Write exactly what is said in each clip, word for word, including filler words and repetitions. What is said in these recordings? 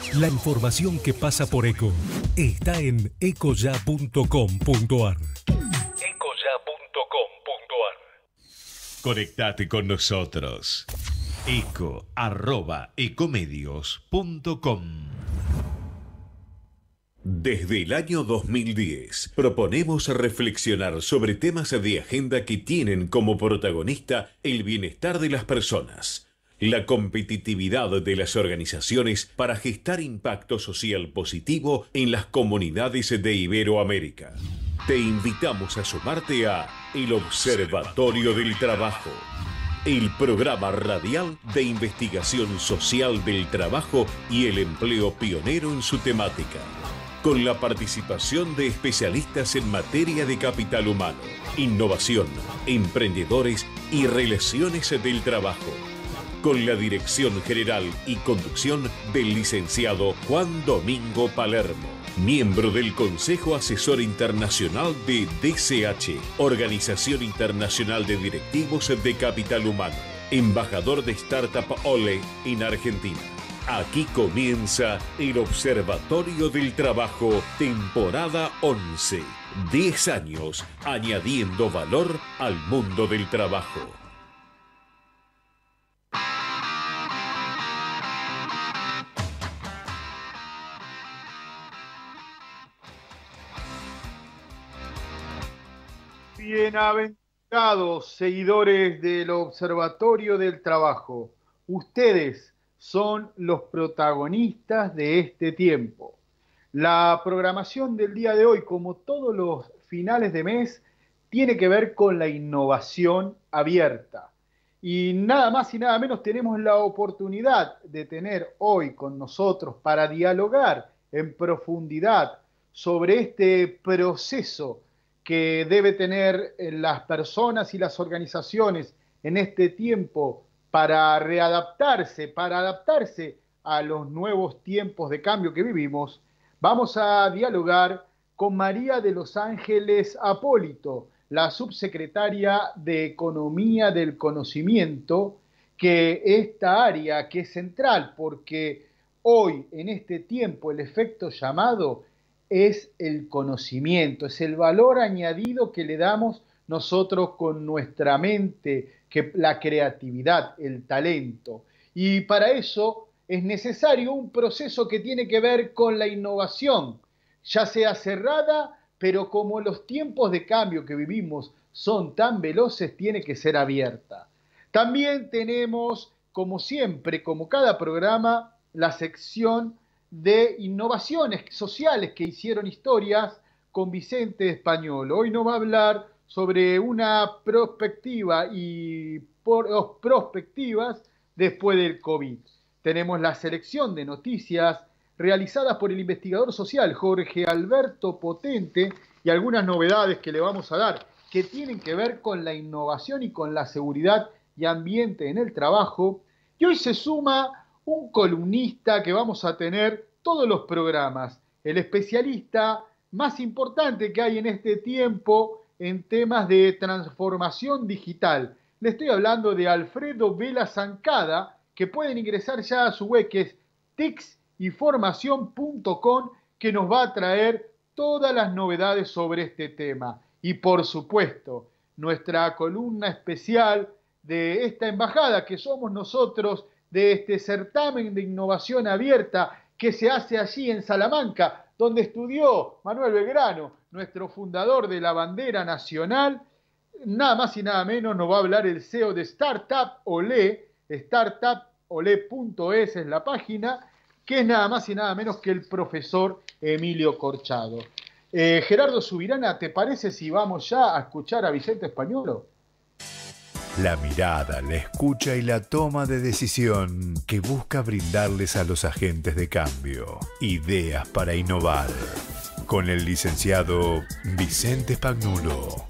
La información que pasa por ECO está en ecoya punto com punto ar. ecoya punto com punto ar. Conectate con nosotros. eco arroba ecomedios punto com. Desde el año dos mil diez proponemos reflexionar sobre temas de agenda que tienen como protagonista el bienestar de las personas, la competitividad de las organizaciones para gestar impacto social positivo en las comunidades de Iberoamérica. Te invitamos a sumarte a El Observatorio del Trabajo, el programa radial de investigación social del trabajo y el empleo pionero en su temática, con la participación de especialistas en materia de capital humano, innovación, emprendedores y relaciones del trabajo, con la dirección general y conducción del licenciado Juan Domingo Palermo, miembro del Consejo Asesor Internacional de D C H, Organización Internacional de Directivos de Capital Humano, embajador de Startup Ole en Argentina. Aquí comienza el Observatorio del Trabajo, temporada once. diez años añadiendo valor al mundo del trabajo. Bienaventurados seguidores del Observatorio del Trabajo. Ustedes son los protagonistas de este tiempo. La programación del día de hoy, como todos los finales de mes, tiene que ver con la innovación abierta. Y nada más y nada menos tenemos la oportunidad de tener hoy con nosotros para dialogar en profundidad sobre este proceso que debe tener las personas y las organizaciones en este tiempo para readaptarse, para adaptarse a los nuevos tiempos de cambio que vivimos. Vamos a dialogar con María de los Ángeles Apólito, la subsecretaria de Economía del Conocimiento, que esta área que es central, porque hoy en este tiempo el efecto llamado es el conocimiento, es el valor añadido que le damos nosotros con nuestra mente, que la creatividad, el talento. Y para eso es necesario un proceso que tiene que ver con la innovación, ya sea cerrada, pero como los tiempos de cambio que vivimos son tan veloces, tiene que ser abierta. También tenemos, como siempre, como cada programa, la sección de innovaciones sociales que hicieron historias con Vicente Español. Hoy nos va a hablar sobre una perspectiva y por, prospectivas después del COVID. Tenemos la selección de noticias realizadas por el investigador social Jorge Alberto Potente y algunas novedades que le vamos a dar que tienen que ver con la innovación y con la seguridad y ambiente en el trabajo. Y hoy se suma un columnista que vamos a tener todos los programas, el especialista más importante que hay en este tiempo en temas de transformación digital. Le estoy hablando de Alfredo Vela Zancada, que pueden ingresar ya a su web, que es tics y formación punto com, que nos va a traer todas las novedades sobre este tema. Y por supuesto, nuestra columna especial de esta embajada que somos nosotros, de este certamen de innovación abierta que se hace allí en Salamanca, donde estudió Manuel Belgrano, nuestro fundador de la bandera nacional. Nada más y nada menos nos va a hablar el C E O de Startup Ole, startup ole punto es es la página, que es nada más y nada menos que el profesor Emilio Corchado. Eh, Gerardo Subirana, ¿te parece si vamos ya a escuchar a Vicente Españolo? La mirada, la escucha y la toma de decisión que busca brindarles a los agentes de cambio ideas para innovar. Con el licenciado Vicente Spagnuolo.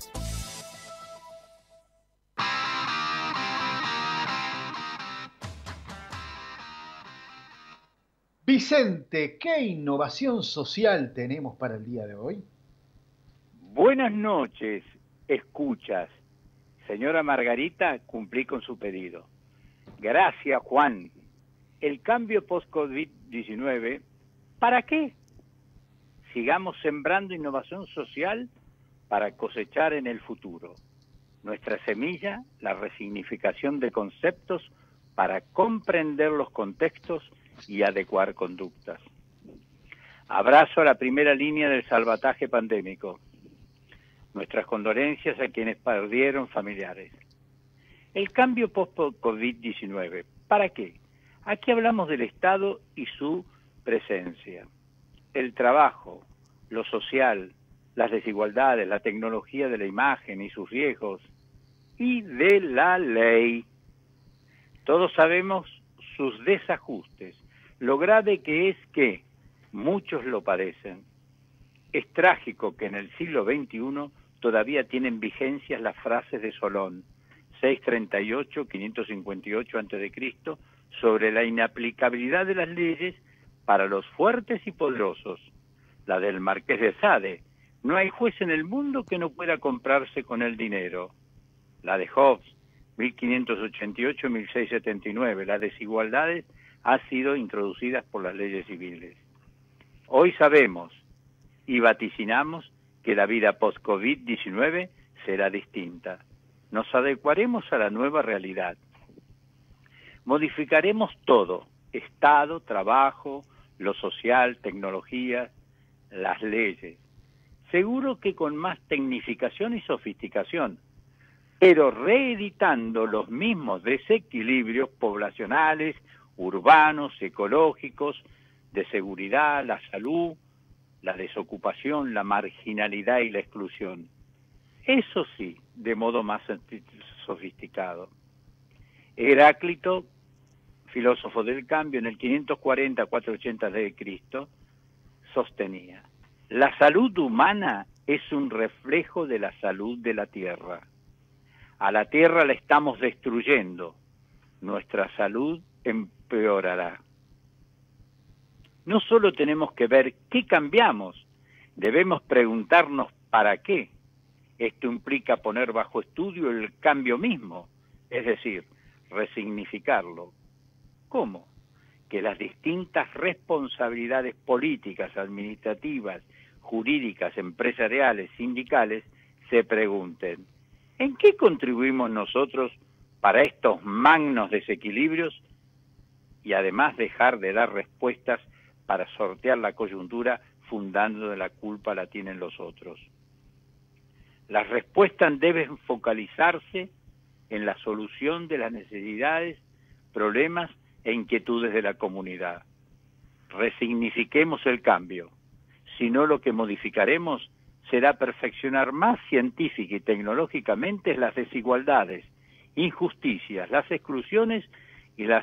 Vicente, ¿qué innovación social tenemos para el día de hoy? Buenas noches, escuchas. Señora Margarita, cumplí con su pedido. Gracias, Juan. el cambio post-COVID diecinueve, ¿para qué? Sigamos sembrando innovación social para cosechar en el futuro. Nuestra semilla, la resignificación de conceptos para comprender los contextos y adecuar conductas. Abrazo a la primera línea del salvataje pandémico. Nuestras condolencias a quienes perdieron familiares. El cambio post-COVID diecinueve, ¿para qué? Aquí hablamos del Estado y su presencia. El trabajo, lo social, las desigualdades, la tecnología de la imagen y sus riesgos, y de la ley. Todos sabemos sus desajustes, lo grave que es que muchos lo padecen. Es trágico que en el siglo veintiuno todavía tienen vigencias las frases de Solón, seiscientos treinta y ocho a quinientos cincuenta y ocho antes de Cristo, sobre la inaplicabilidad de las leyes para los fuertes y poderosos. La del Marqués de Sade, no hay juez en el mundo que no pueda comprarse con el dinero. La de Hobbes, mil quinientos ochenta y ocho a mil seiscientos setenta y nueve, las desigualdades han sido introducidas por las leyes civiles. Hoy sabemos y vaticinamos que la vida post-COVID diecinueve será distinta. Nos adecuaremos a la nueva realidad. Modificaremos todo, Estado, trabajo, lo social, tecnología, las leyes. Seguro que con más tecnificación y sofisticación, pero reeditando los mismos desequilibrios poblacionales, urbanos, ecológicos, de seguridad, la salud, la desocupación, la marginalidad y la exclusión. Eso sí, de modo más sofisticado. Heráclito, filósofo del cambio, en el quinientos cuarenta a cuatrocientos ochenta de Cristo, sostenía: la salud humana es un reflejo de la salud de la tierra. A la tierra la estamos destruyendo, nuestra salud empeorará. No solo tenemos que ver qué cambiamos, debemos preguntarnos para qué. Esto implica poner bajo estudio el cambio mismo, es decir, resignificarlo. ¿Cómo? Que las distintas responsabilidades políticas, administrativas, jurídicas, empresariales, sindicales, se pregunten: ¿en qué contribuimos nosotros para estos magnos desequilibrios? Y además dejar de dar respuestas para sortear la coyuntura fundando de la culpa la tienen los otros. Las respuestas deben focalizarse en la solución de las necesidades, problemas e inquietudes de la comunidad. Resignifiquemos el cambio. Si no, lo que modificaremos será perfeccionar más científica y tecnológicamente las desigualdades, injusticias, las exclusiones y las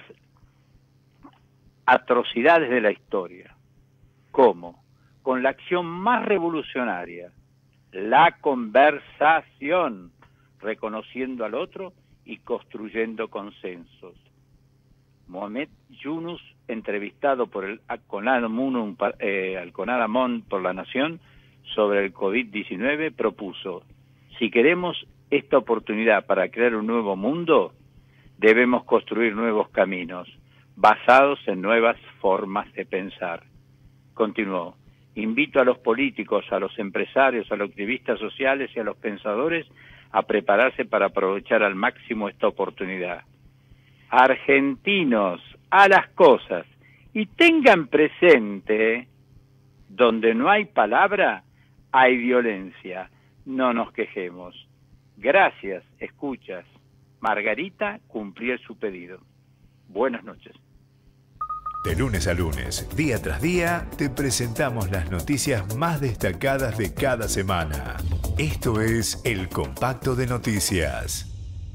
atrocidades de la historia. ¿Cómo? Con la acción más revolucionaria, la conversación, reconociendo al otro y construyendo consensos. Mohamed Yunus, entrevistado por el Alconada-Amón eh, por La Nación sobre el COVID diecinueve, propuso: si queremos esta oportunidad para crear un nuevo mundo, debemos construir nuevos caminos, basados en nuevas formas de pensar. Continuó: invito a los políticos, a los empresarios, a los activistas sociales y a los pensadores a prepararse para aprovechar al máximo esta oportunidad. Argentinos, a las cosas, y tengan presente, donde no hay palabra, hay violencia. No nos quejemos. Gracias, escuchas. Margarita cumplió su pedido. Buenas noches. De lunes a lunes, día tras día, te presentamos las noticias más destacadas de cada semana. Esto es El Compacto de Noticias.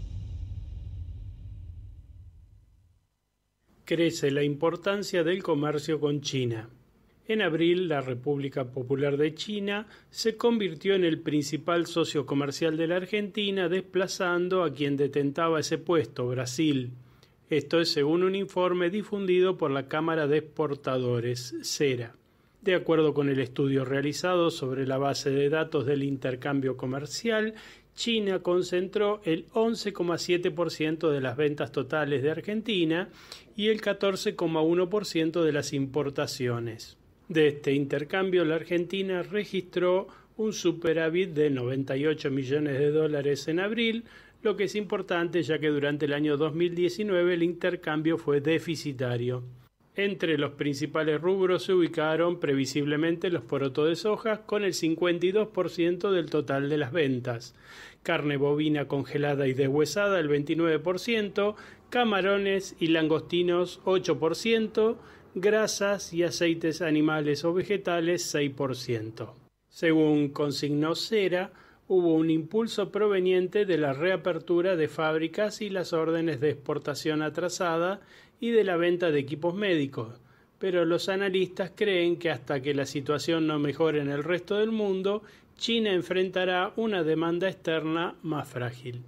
Crece la importancia del comercio con China. En abril, la República Popular de China se convirtió en el principal socio comercial de la Argentina, desplazando a quien detentaba ese puesto, Brasil. Esto es según un informe difundido por la Cámara de Exportadores, CERA. De acuerdo con el estudio realizado sobre la base de datos del intercambio comercial, China concentró el once coma siete por ciento de las ventas totales de Argentina y el catorce coma uno por ciento de las importaciones. De este intercambio, la Argentina registró un superávit de noventa y ocho millones de dólares en abril, lo que es importante ya que durante el año dos mil diecinueve el intercambio fue deficitario. Entre los principales rubros se ubicaron previsiblemente los porotos de soja con el cincuenta y dos por ciento del total de las ventas, carne bovina congelada y deshuesada el veintinueve por ciento, camarones y langostinos ocho por ciento, grasas y aceites animales o vegetales seis por ciento. Según consignó Cera, hubo un impulso proveniente de la reapertura de fábricas y las órdenes de exportación atrasada y de la venta de equipos médicos, pero los analistas creen que hasta que la situación no mejore en el resto del mundo, China enfrentará una demanda externa más frágil.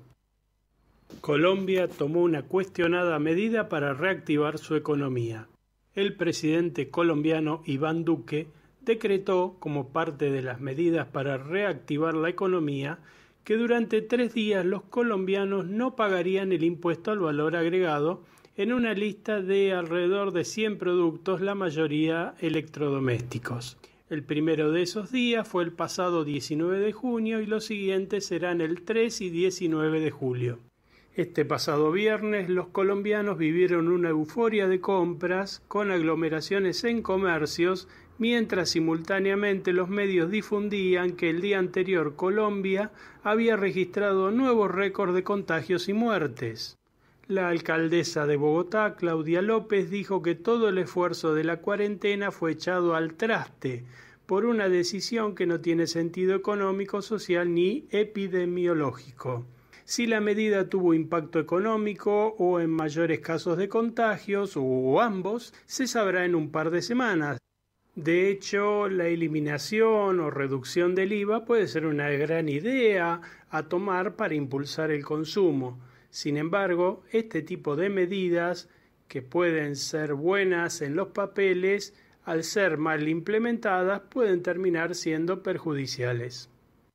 Colombia tomó una cuestionada medida para reactivar su economía. El presidente colombiano Iván Duque decretó, como parte de las medidas para reactivar la economía, que durante tres días los colombianos no pagarían el impuesto al valor agregado en una lista de alrededor de cien productos, la mayoría electrodomésticos. El primero de esos días fue el pasado diecinueve de junio y los siguientes serán el tres y diecinueve de julio. Este pasado viernes los colombianos vivieron una euforia de compras con aglomeraciones en comercios, mientras simultáneamente los medios difundían que el día anterior Colombia había registrado nuevos récords de contagios y muertes. La alcaldesa de Bogotá, Claudia López, dijo que todo el esfuerzo de la cuarentena fue echado al traste por una decisión que no tiene sentido económico, social ni epidemiológico. Si la medida tuvo impacto económico o en mayores casos de contagios o ambos, se sabrá en un par de semanas. De hecho, la eliminación o reducción del I V A puede ser una gran idea a tomar para impulsar el consumo. Sin embargo, este tipo de medidas, que pueden ser buenas en los papeles, al ser mal implementadas, pueden terminar siendo perjudiciales.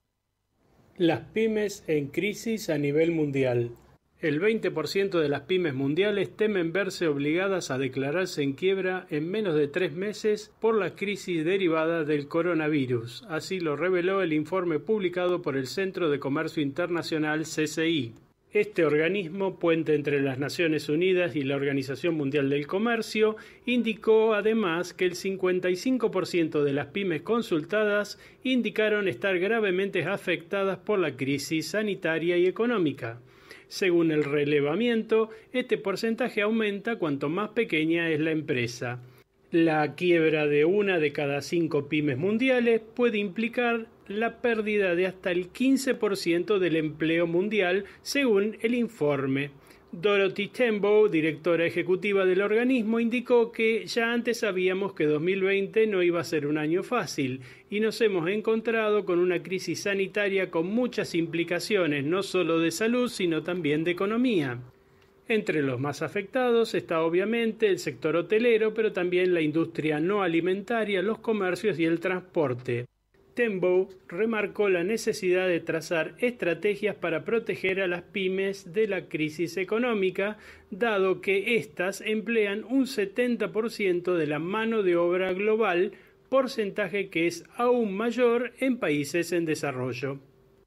Las pymes en crisis a nivel mundial. El veinte por ciento de las pymes mundiales temen verse obligadas a declararse en quiebra en menos de tres meses por la crisis derivada del coronavirus. Así lo reveló el informe publicado por el Centro de Comercio Internacional C C I. Este organismo, puente entre las Naciones Unidas y la Organización Mundial del Comercio, indicó además que el cincuenta y cinco por ciento de las pymes consultadas indicaron estar gravemente afectadas por la crisis sanitaria y económica. Según el relevamiento, este porcentaje aumenta cuanto más pequeña es la empresa. La quiebra de una de cada cinco pymes mundiales puede implicar la pérdida de hasta el quince por ciento del empleo mundial, según el informe. Dorothy Tembo, directora ejecutiva del organismo, indicó que ya antes sabíamos que dos mil veinte no iba a ser un año fácil y nos hemos encontrado con una crisis sanitaria con muchas implicaciones, no solo de salud, sino también de economía. Entre los más afectados está obviamente el sector hotelero, pero también la industria no alimentaria, los comercios y el transporte. Tembo remarcó la necesidad de trazar estrategias para proteger a las pymes de la crisis económica, dado que éstas emplean un setenta por ciento de la mano de obra global, porcentaje que es aún mayor en países en desarrollo.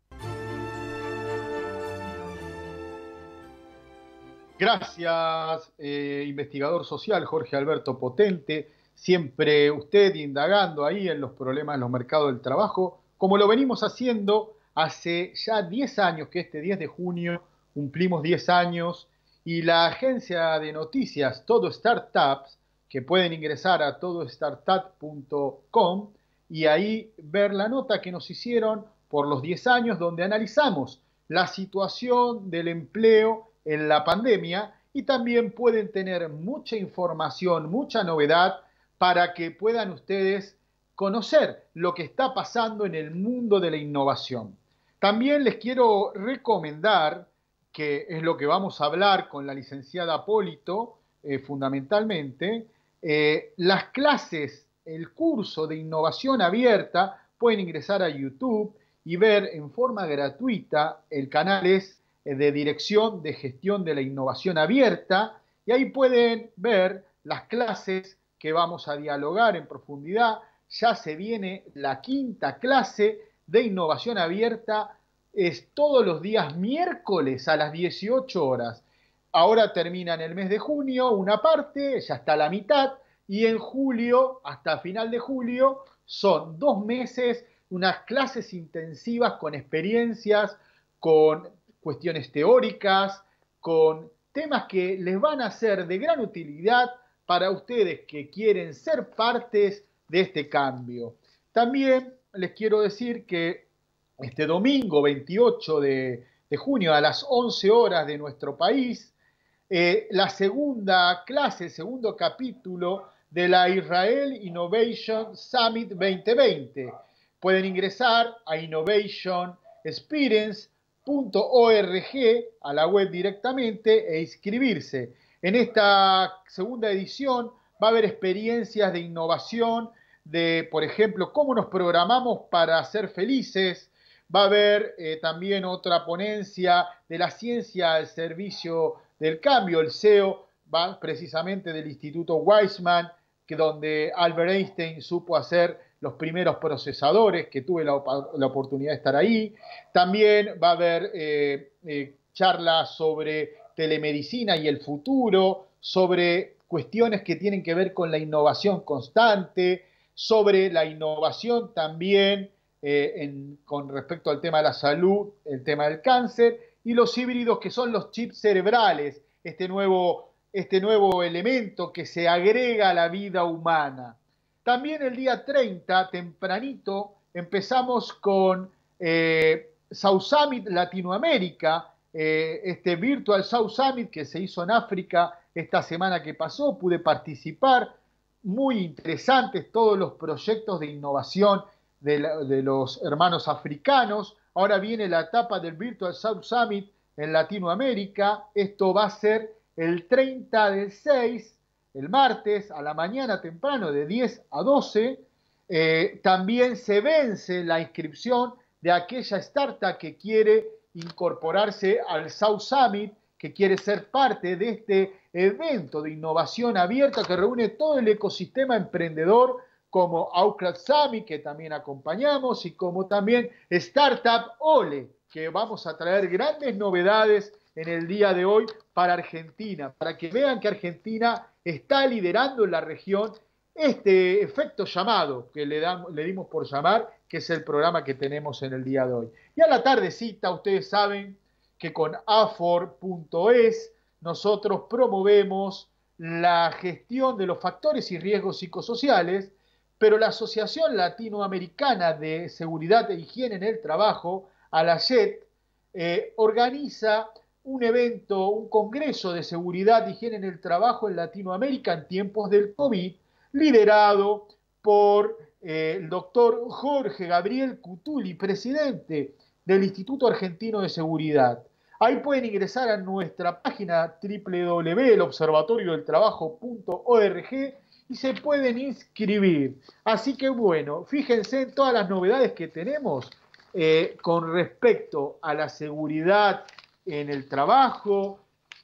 Gracias, eh, investigador social Jorge Alberto Potente. Siempre usted indagando ahí en los problemas en los mercados del trabajo, como lo venimos haciendo hace ya diez años, que este diez de junio cumplimos diez años, y la agencia de noticias Todo Startups, que pueden ingresar a todo startup punto com y ahí ver la nota que nos hicieron por los diez años, donde analizamos la situación del empleo en la pandemia, y también pueden tener mucha información, mucha novedad, para que puedan ustedes conocer lo que está pasando en el mundo de la innovación. También les quiero recomendar, que es lo que vamos a hablar con la licenciada Polito, eh, fundamentalmente, eh, las clases, el curso de innovación abierta, pueden ingresar a YouTube y ver en forma gratuita. El canal es de Dirección de Gestión de la Innovación Abierta, y ahí pueden ver las clases que vamos a dialogar en profundidad. Ya se viene la quinta clase de Innovación Abierta, es todos los días miércoles a las dieciocho horas. Ahora termina en el mes de junio una parte, ya está la mitad, y en julio, hasta final de julio, son dos meses, unas clases intensivas con experiencias, con cuestiones teóricas, con temas que les van a ser de gran utilidad para ustedes que quieren ser partes de este cambio. También les quiero decir que este domingo veintiocho de, de junio a las once horas de nuestro país, eh, la segunda clase, el segundo capítulo de la Israel Innovation Summit veinte veinte. Pueden ingresar a innovation experience punto org, a la web directamente, e inscribirse. En esta segunda edición va a haber experiencias de innovación, de, por ejemplo, cómo nos programamos para ser felices. Va a haber eh, también otra ponencia de la ciencia al servicio del cambio, el C E O, va precisamente del Instituto Weizmann, que donde Albert Einstein supo hacer los primeros procesadores, que tuve la, la oportunidad de estar ahí. También va a haber eh, eh, charlas sobre telemedicina y el futuro, sobre cuestiones que tienen que ver con la innovación constante, sobre la innovación también eh, en, con respecto al tema de la salud, el tema del cáncer, y los híbridos, que son los chips cerebrales, este nuevo, este nuevo elemento que se agrega a la vida humana. También el día treinta, tempranito, empezamos con eh, South Summit Latinoamérica, eh, este Virtual South Summit que se hizo en África esta semana que pasó. Pude participar, muy interesantes todos los proyectos de innovación de, la, de los hermanos africanos. Ahora viene la etapa del Virtual South Summit en Latinoamérica. Esto va a ser el treinta del seis, el martes, a la mañana temprano, de diez a doce. Eh, también se vence la inscripción de aquella startup que quiere incorporarse al South Summit, que quiere ser parte de este evento de innovación abierta que reúne todo el ecosistema emprendedor, como Outcrowd Summit, que también acompañamos, y como también Startup Ole, que vamos a traer grandes novedades en el día de hoy para Argentina, para que vean que Argentina está liderando en la región este efecto llamado, que le, damos, le dimos por llamar, que es el programa que tenemos en el día de hoy. Y a la tardecita, ustedes saben que con afor punto es nosotros promovemos la gestión de los factores y riesgos psicosociales, pero la Asociación Latinoamericana de Seguridad e Higiene en el Trabajo, ALAYET, eh, organiza un evento, un congreso de seguridad e higiene en el trabajo en Latinoamérica en tiempos del COVID, liderado por eh, el doctor Jorge Gabriel Cutuli, presidente del Instituto Argentino de Seguridad. Ahí pueden ingresar a nuestra página doble u doble u doble u punto el observatorio del trabajo punto org y se pueden inscribir. Así que bueno, fíjense en todas las novedades que tenemos eh, con respecto a la seguridad en el trabajo,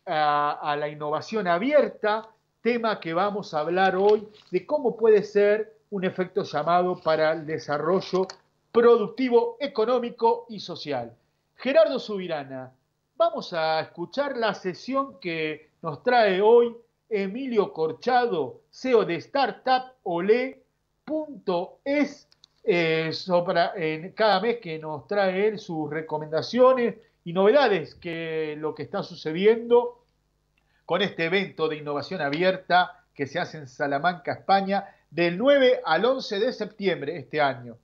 a, a la innovación abierta, tema que vamos a hablar hoy de cómo puede ser un efecto llamado para el desarrollo productivo, económico y social. Gerardo Subirana, vamos a escuchar la sesión que nos trae hoy Emilio Corchado, C E O de Startup Ole punto es, eh, eh, cada mes que nos trae él sus recomendaciones y novedades que lo que está sucediendo con este evento de innovación abierta que se hace en Salamanca, España, del nueve al once de septiembre este año.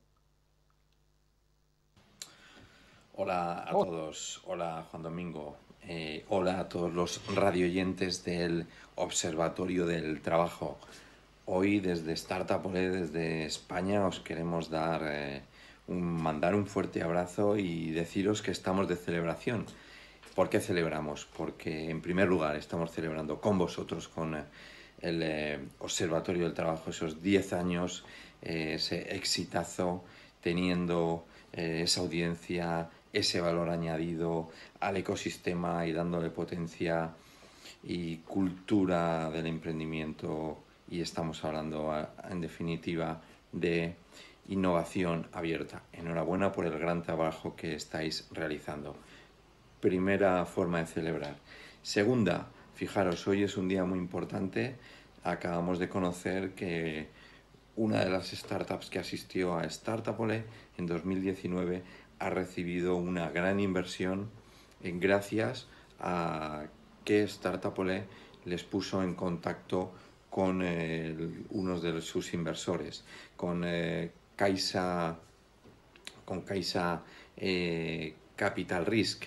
Hola a todos, hola Juan Domingo, eh, hola a todos los radioyentes del Observatorio del Trabajo. Hoy desde Startup Ole, desde España, os queremos dar, eh, un, mandar un fuerte abrazo y deciros que estamos de celebración. ¿Por qué celebramos? Porque en primer lugar estamos celebrando con vosotros, con eh, el eh, Observatorio del Trabajo, esos diez años, eh, ese exitazo, teniendo eh, esa audiencia, ese valor añadido al ecosistema y dándole potencia y cultura del emprendimiento, y estamos hablando en definitiva de innovación abierta. Enhorabuena por el gran trabajo que estáis realizando. Primera forma de celebrar. Segunda, fijaros, hoy es un día muy importante. Acabamos de conocer que una de las startups que asistió a Startupole en dos mil diecinueve ha recibido una gran inversión en gracias a que Startupole les puso en contacto con eh, unos de sus inversores, con eh, Caixa, con Caixa eh, Capital Risk.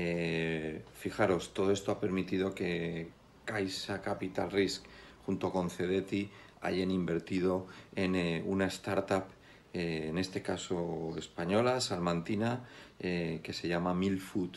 Eh, fijaros, todo esto ha permitido que Caixa Capital Risk junto con Cedeti hayan invertido en eh, una startup, eh, en este caso española, salmantina, eh, que se llama Milfood.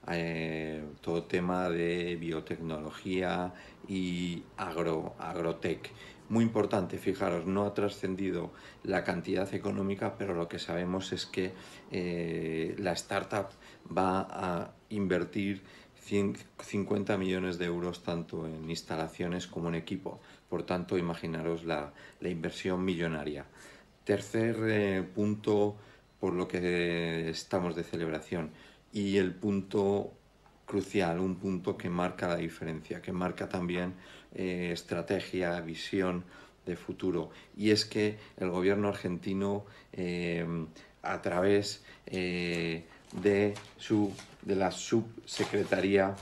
Eh, todo tema de biotecnología y agro, agrotech. Muy importante, fijaros, no ha trascendido la cantidad económica, pero lo que sabemos es que eh, la startup va a invertir cincuenta millones de euros tanto en instalaciones como en equipo. Por tanto, imaginaros la, la inversión millonaria. Tercer eh, punto por lo que estamos de celebración, y el punto crucial, un punto que marca la diferencia, que marca también eh, estrategia, visión de futuro, y es que el gobierno argentino eh, a través eh, de, su, de la subsecretaría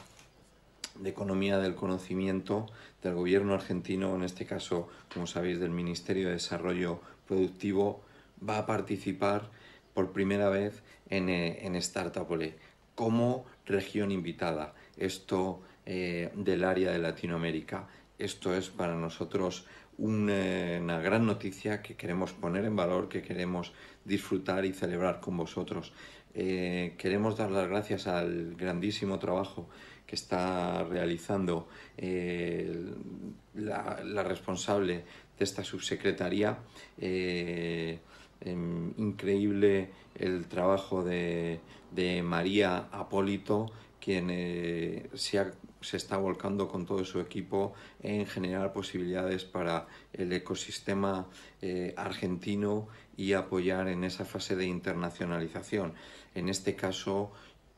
de Economía del Conocimiento del gobierno argentino, en este caso, como sabéis, del Ministerio de Desarrollo Productivo, va a participar por primera vez en, eh, en Startupole como región invitada. Esto eh, del área de Latinoamérica. Esto es para nosotros un, eh, una gran noticia que queremos poner en valor, que queremos disfrutar y celebrar con vosotros. Eh, queremos dar las gracias al grandísimo trabajo que está realizando eh, la, la responsable de esta subsecretaría. Eh, eh, increíble el trabajo de, de María Apólito, quien eh, se, ha, se está volcando con todo su equipo en generar posibilidades para el ecosistema eh, argentino y apoyar en esa fase de internacionalización. En este caso,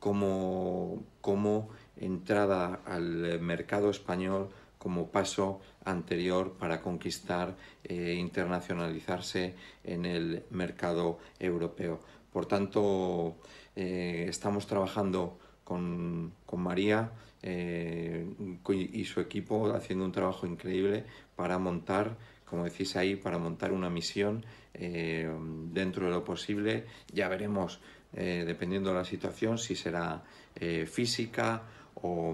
como, como entrada al mercado español, como paso anterior para conquistar e eh, internacionalizarse en el mercado europeo. Por tanto, eh, estamos trabajando con, con María eh, y su equipo haciendo un trabajo increíble para montar, como decís ahí, para montar una misión eh, dentro de lo posible. Ya veremos, eh, dependiendo de la situación, si será eh, física o,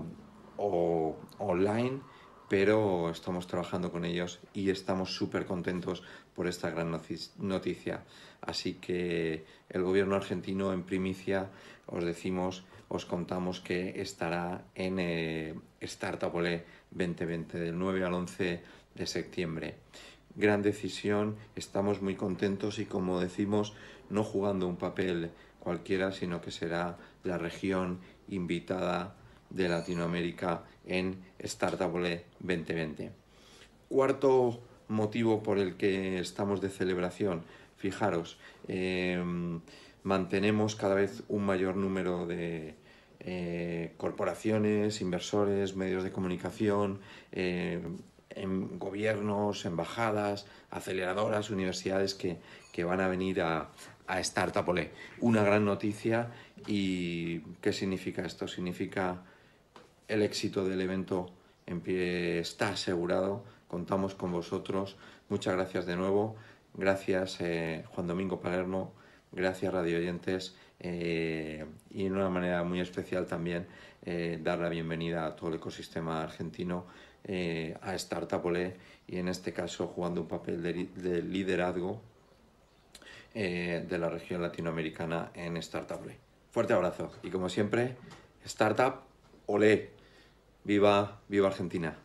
o online, pero estamos trabajando con ellos y estamos súper contentos por esta gran noticia. Así que el gobierno argentino, en primicia, os decimos, os contamos que estará en eh, Startupole veinte veinte, del nueve al once de septiembre. Gran decisión, estamos muy contentos y, como decimos, no jugando un papel cualquiera, sino que será la región invitada de Latinoamérica en Startupole veinte veinte. Cuarto motivo por el que estamos de celebración, fijaros, eh, mantenemos cada vez un mayor número de eh, corporaciones, inversores, medios de comunicación, eh, en gobiernos, embajadas, aceleradoras, universidades que, que van a venir a, a Startupole. Una gran noticia. ¿Y qué significa esto? Significa el éxito del evento en pie está asegurado. Contamos con vosotros. Muchas gracias de nuevo. Gracias eh, Juan Domingo Palermo. Gracias radio oyentes. Eh, y de una manera muy especial también eh, dar la bienvenida a todo el ecosistema argentino eh, a Startupole, y en este caso jugando un papel de, de liderazgo eh, de la región latinoamericana en Startupole. Fuerte abrazo y, como siempre, Startup, olé, viva, viva Argentina.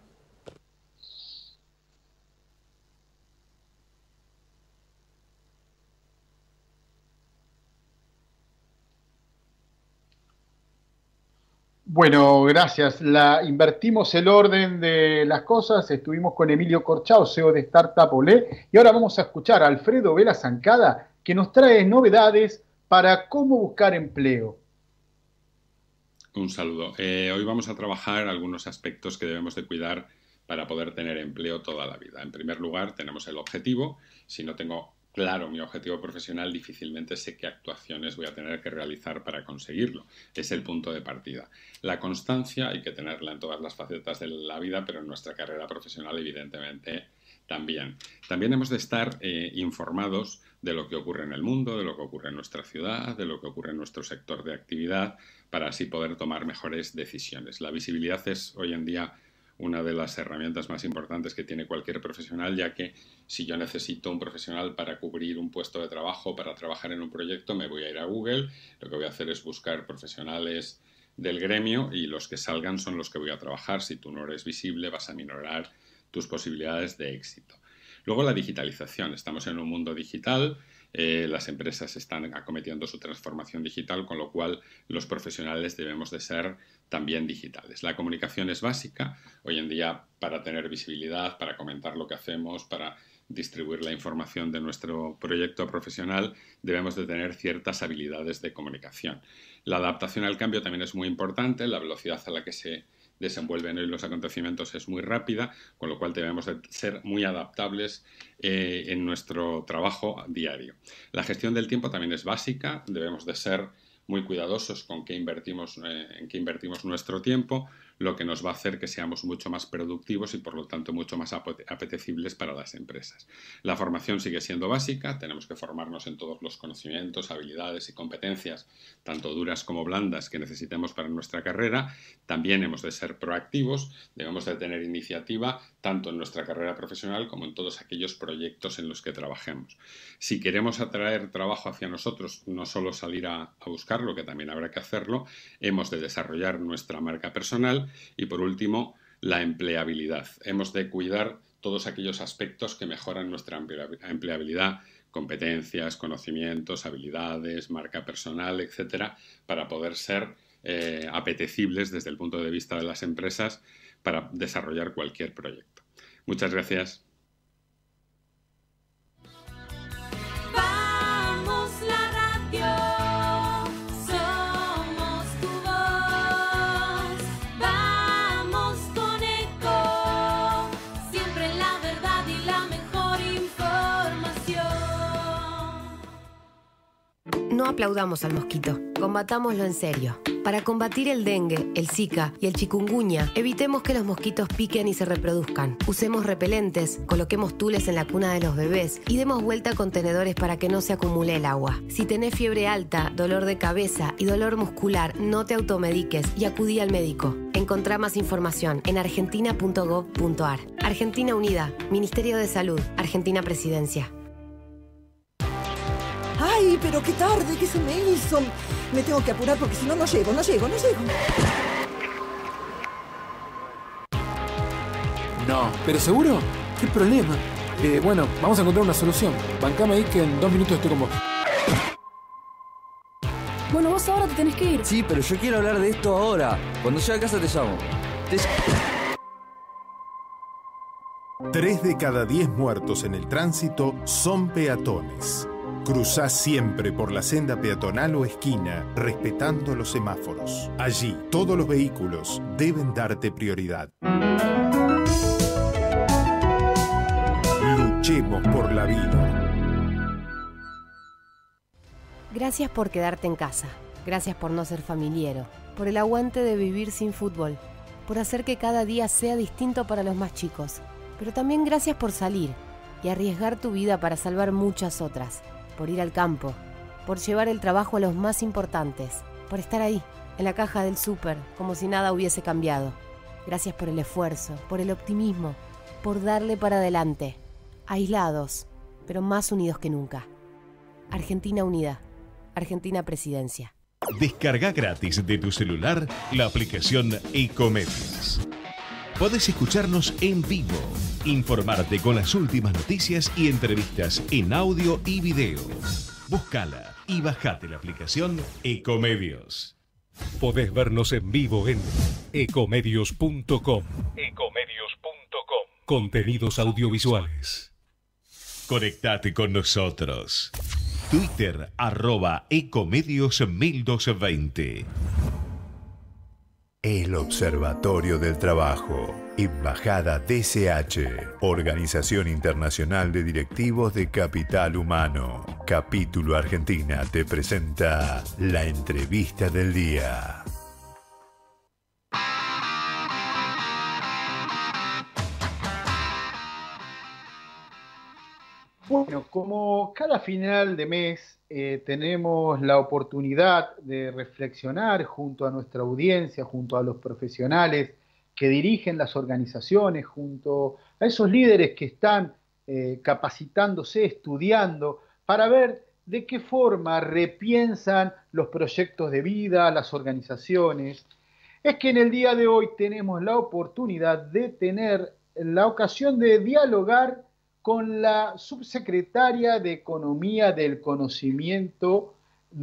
Bueno, gracias. La, invertimos el orden de las cosas. Estuvimos con Emilio Corchao, C E O de Startup Olé, y ahora vamos a escuchar a Alfredo Vela Zancada, que nos trae novedades para cómo buscar empleo. Un saludo. Eh, hoy vamos a trabajar algunos aspectos que debemos de cuidar para poder tener empleo toda la vida. En primer lugar, tenemos el objetivo. Si no tengo claro mi objetivo profesional, difícilmente sé qué actuaciones voy a tener que realizar para conseguirlo. Es el punto de partida. La constancia hay que tenerla en todas las facetas de la vida, pero en nuestra carrera profesional, evidentemente, también. También hemos de estar eh, informados de lo que ocurre en el mundo, de lo que ocurre en nuestra ciudad, de lo que ocurre en nuestro sector de actividad, para así poder tomar mejores decisiones. La visibilidad es hoy en día una de las herramientas más importantes que tiene cualquier profesional, ya que si yo necesito un profesional para cubrir un puesto de trabajo, para trabajar en un proyecto, me voy a ir a Google, lo que voy a hacer es buscar profesionales del gremio y los que salgan son los que voy a trabajar. Si tú no eres visible, vas a minorar tus posibilidades de éxito. Luego la digitalización. Estamos en un mundo digital, eh, las empresas están acometiendo su transformación digital, con lo cual los profesionales debemos de ser también digitales. La comunicación es básica. Hoy en día, para tener visibilidad, para comentar lo que hacemos, para distribuir la información de nuestro proyecto profesional, debemos de tener ciertas habilidades de comunicación. La adaptación al cambio también es muy importante. La velocidad a la que se desenvuelven hoy los acontecimientos es muy rápida, con lo cual debemos de ser muy adaptables eh, en nuestro trabajo diario. La gestión del tiempo también es básica. Debemos de ser muy cuidadosos con qué invertimos, eh, en qué invertimos nuestro tiempo, lo que nos va a hacer que seamos mucho más productivos y por lo tanto mucho más apetecibles para las empresas. La formación sigue siendo básica. Tenemos que formarnos en todos los conocimientos, habilidades y competencias, tanto duras como blandas, que necesitemos para nuestra carrera. También hemos de ser proactivos, debemos de tener iniciativa tanto en nuestra carrera profesional como en todos aquellos proyectos en los que trabajemos. Si queremos atraer trabajo hacia nosotros, no solo salir a, a buscarlo, que también habrá que hacerlo, hemos de desarrollar nuestra marca personal. Y por último, la empleabilidad. Hemos de cuidar todos aquellos aspectos que mejoran nuestra empleabilidad, competencias, conocimientos, habilidades, marca personal, etcétera, para poder ser eh, apetecibles desde el punto de vista de las empresas para desarrollar cualquier proyecto. Muchas gracias. No aplaudamos al mosquito, combatámoslo en serio. Para combatir el dengue, el zika y el chikungunya, evitemos que los mosquitos piquen y se reproduzcan. Usemos repelentes, coloquemos tules en la cuna de los bebés y demos vuelta a contenedores para que no se acumule el agua. Si tenés fiebre alta, dolor de cabeza y dolor muscular, no te automediques y acudí al médico. Encontrá más información en argentina punto gov punto ar. Argentina Unida, Ministerio de Salud, Argentina Presidencia. ¡Ay, pero qué tarde! ¿Qué se me hizo? Me tengo que apurar porque si no, no llego, no llego, no llego. No, ¿pero seguro? ¿Qué problema? Eh, bueno, vamos a encontrar una solución. Bancame ahí que en dos minutos estoy con vos. Bueno, vos ahora te tenés que ir. Sí, pero yo quiero hablar de esto ahora. Cuando llegue a casa te llamo. Te... Tres de cada diez muertos en el tránsito son peatones. Cruzá siempre por la senda peatonal o esquina, respetando los semáforos. Allí, todos los vehículos deben darte prioridad. Luchemos por la vida. Gracias por quedarte en casa. Gracias por no ser familiero. Por el aguante de vivir sin fútbol. Por hacer que cada día sea distinto para los más chicos. Pero también gracias por salir y arriesgar tu vida para salvar muchas otras. Por ir al campo, por llevar el trabajo a los más importantes, por estar ahí, en la caja del súper, como si nada hubiese cambiado. Gracias por el esfuerzo, por el optimismo, por darle para adelante. Aislados, pero más unidos que nunca. Argentina Unida, Argentina Presidencia. Descarga gratis de tu celular la aplicación Ecomedios. Podés escucharnos en vivo, informarte con las últimas noticias y entrevistas en audio y video. Búscala y bajate la aplicación Ecomedios. Podés vernos en vivo en ecomedios punto com. ecomedios punto com. Contenidos audiovisuales. Conectate con nosotros. Twitter, arroba ecomedios mil doscientos veinte. El Observatorio del Trabajo. Embajada D C H. Organización Internacional de Directivos de Capital Humano. Capítulo Argentina te presenta la entrevista del día. Bueno, como cada final de mes eh, tenemos la oportunidad de reflexionar junto a nuestra audiencia, junto a los profesionales que dirigen las organizaciones, junto a esos líderes que están eh, capacitándose, estudiando, para ver de qué forma repiensan los proyectos de vida, las organizaciones. Es que en el día de hoy tenemos la oportunidad de tener la ocasión de dialogar con la subsecretaria de Economía del Conocimiento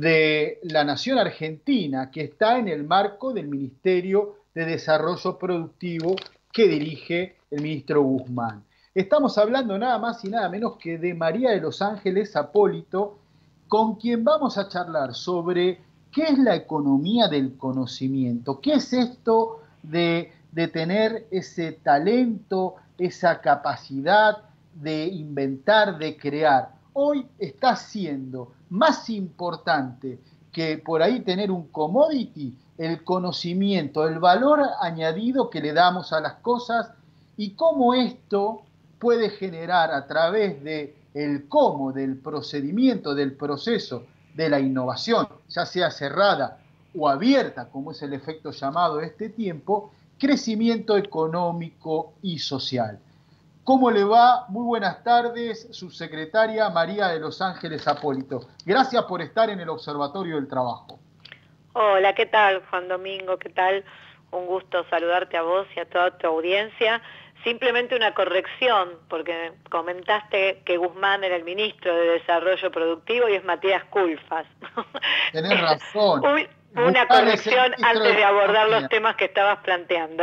de la Nación Argentina, que está en el marco del Ministerio de Desarrollo Productivo que dirige el ministro Guzmán. Estamos hablando nada más y nada menos que de María de los Ángeles Apólito, con quien vamos a charlar sobre qué es la economía del conocimiento, qué es esto de, de tener ese talento, esa capacidad de inventar, de crear. Hoy está siendo más importante que por ahí tener un commodity, el conocimiento, el valor añadido que le damos a las cosas y cómo esto puede generar a través de el cómo, del procedimiento, del proceso de la innovación, ya sea cerrada o abierta, como es el efecto llamado de este tiempo, crecimiento económico y social. ¿Cómo le va? Muy buenas tardes, subsecretaria María de los Ángeles Apólito. Gracias por estar en el Observatorio del Trabajo. Hola, ¿qué tal, Juan Domingo? ¿Qué tal? Un gusto saludarte a vos y a toda tu audiencia. Simplemente una corrección, porque comentaste que Guzmán era el ministro de Desarrollo Productivo y es Matías Culfas. Tenés razón. Uy, una corrección antes de abordar los temas que estabas planteando.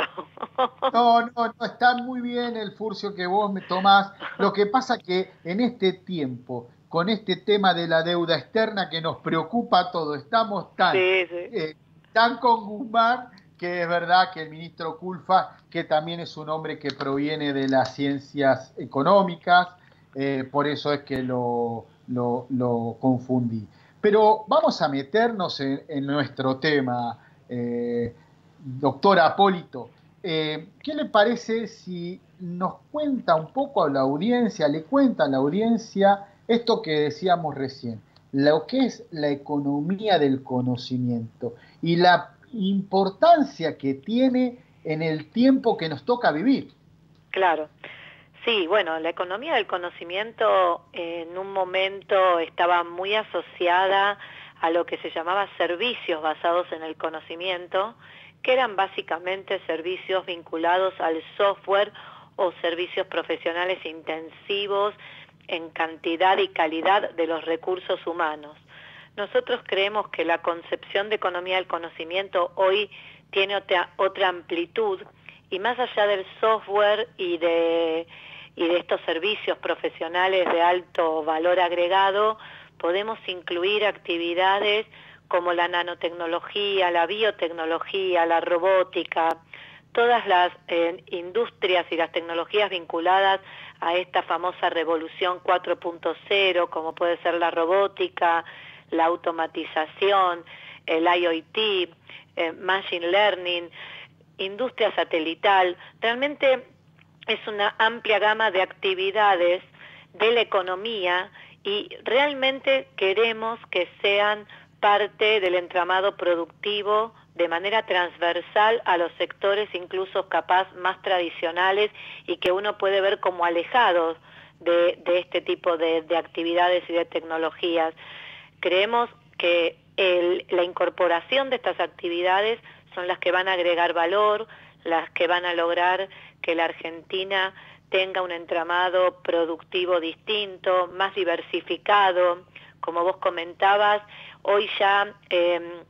No, no, no, está muy bien el furcio que vos me tomás. Lo que pasa que en este tiempo, con este tema de la deuda externa que nos preocupa a todos, estamos tan, sí, sí. Eh, tan con Guzmán, que es verdad que el ministro Culfas, que también es un hombre que proviene de las ciencias económicas, eh, por eso es que lo, lo, lo confundí. Pero vamos a meternos en, en nuestro tema, eh, doctora Apólito. Eh, ¿Qué le parece si nos cuenta un poco a la audiencia, le cuenta a la audiencia esto que decíamos recién, lo que es la economía del conocimiento y la importancia que tiene en el tiempo que nos toca vivir? Claro. Sí, bueno, la economía del conocimiento en un momento estaba muy asociada a lo que se llamaba servicios basados en el conocimiento, que eran básicamente servicios vinculados al software o servicios profesionales intensivos en cantidad y calidad de los recursos humanos. Nosotros creemos que la concepción de economía del conocimiento hoy tiene otra, otra amplitud y más allá del software y de... y de estos servicios profesionales de alto valor agregado, podemos incluir actividades como la nanotecnología, la biotecnología, la robótica, todas las eh, industrias y las tecnologías vinculadas a esta famosa revolución cuatro punto cero, como puede ser la robótica, la automatización, el I O T, eh, Machine Learning, industria satelital. Realmente es una amplia gama de actividades de la economía y realmente queremos que sean parte del entramado productivo de manera transversal a los sectores incluso capaz más tradicionales y que uno puede ver como alejados de, de este tipo de, de actividades y de tecnologías. Creemos que el, la incorporación de estas actividades son las que van a agregar valor, las que van a lograr que la Argentina tenga un entramado productivo distinto, más diversificado. Como vos comentabas, hoy ya eh,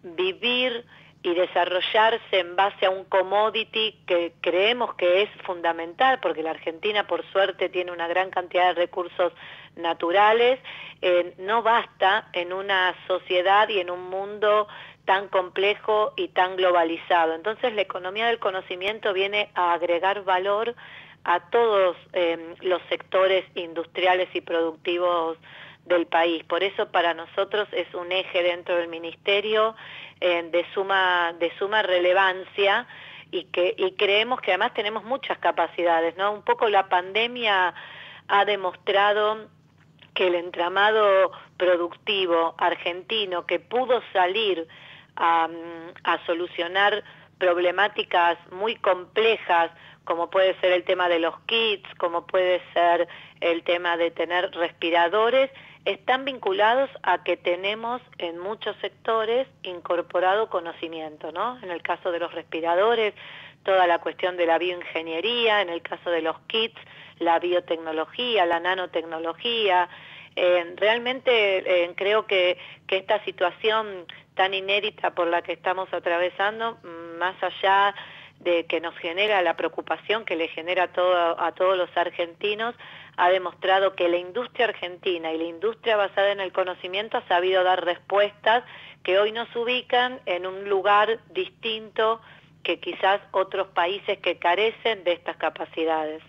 vivir y desarrollarse en base a un commodity que creemos que es fundamental, porque la Argentina por suerte tiene una gran cantidad de recursos naturales, eh, no basta en una sociedad y en un mundo tan complejo y tan globalizado. Entonces la economía del conocimiento viene a agregar valor a todos eh, los sectores industriales y productivos del país. Por eso para nosotros es un eje dentro del ministerio eh, de suma de suma relevancia y que y creemos que además tenemos muchas capacidades, ¿no? Un poco la pandemia ha demostrado que el entramado productivo argentino que pudo salir a, a solucionar problemáticas muy complejas, como puede ser el tema de los kits, como puede ser el tema de tener respiradores, están vinculados a que tenemos en muchos sectores incorporado conocimiento, ¿no? En el caso de los respiradores, toda la cuestión de la bioingeniería, en el caso de los kits, la biotecnología, la nanotecnología. Eh, realmente eh, creo que, que esta situación tan inédita por la que estamos atravesando, más allá de que nos genera la preocupación que le genera a, todo, a todos los argentinos, ha demostrado que la industria argentina y la industria basada en el conocimiento ha sabido dar respuestas que hoy nos ubican en un lugar distinto que quizás otros países que carecen de estas capacidades.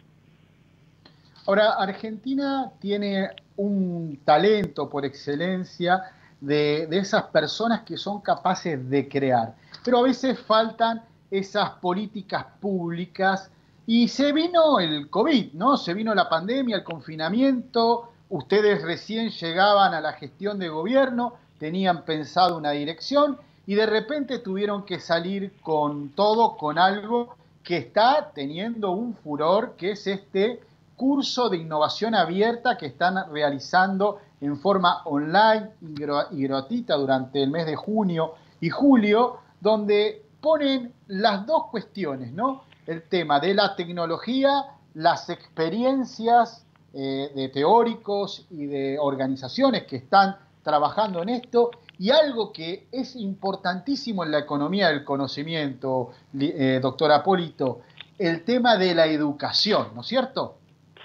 Ahora, Argentina tiene un talento por excelencia de, de esas personas que son capaces de crear, pero a veces faltan esas políticas públicas y se vino el COVID, ¿no? Se vino la pandemia, el confinamiento, ustedes recién llegaban a la gestión de gobierno, tenían pensado una dirección y de repente tuvieron que salir con todo, con algo que está teniendo un furor, que es este curso de innovación abierta que están realizando en forma online y gratuita durante el mes de junio y julio, donde ponen las dos cuestiones, ¿no? El tema de la tecnología, las experiencias eh, de teóricos y de organizaciones que están trabajando en esto, y algo que es importantísimo en la economía del conocimiento, eh, doctor Apólito, el tema de la educación, ¿no es cierto?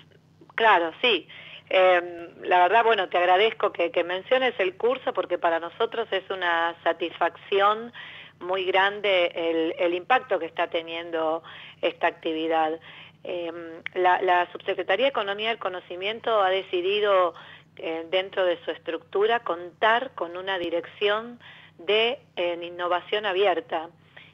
Claro, sí. Eh, la verdad, bueno, te agradezco que, que menciones el curso porque para nosotros es una satisfacción muy grande el, el impacto que está teniendo esta actividad. Eh, la, la Subsecretaría de Economía del Conocimiento ha decidido, eh, dentro de su estructura, contar con una dirección de eh, innovación abierta.